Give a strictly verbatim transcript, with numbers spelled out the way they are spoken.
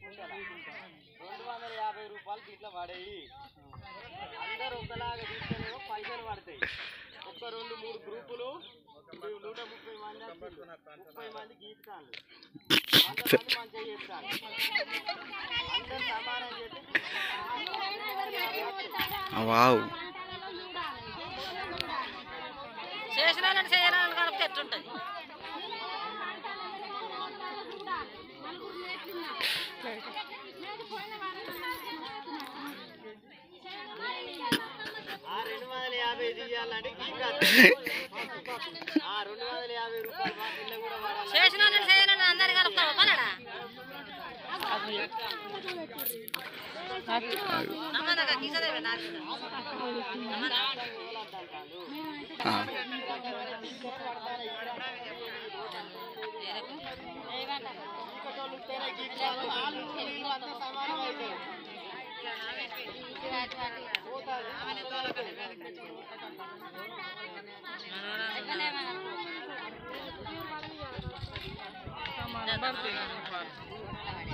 రెండు వందల యాభై రూపాయలు ఇట్లా పడేయి. అందరు ఒకలాగా తీసుకునేమో పైసలు పడతాయి. ఒక్క రెండు మూడు గ్రూపులు నూట ముప్పై మంది ముప్పై మంది గీస్తాను, అంతమంది మంచిగా చేస్తాను. అందరు సమానం చేస్తే చేసినాలని చేయాలని కలిపితే ఎట్లుంటది? రెండు వందల యాభై తీయాలంటే రెండు వందల యాభై రూపాయలు మా పిల్ల కూడా చేసినాలని చేయాలని అందరు కలుపుతావు పనడా నమ్మదగా కిసదేవే నాకు సమానం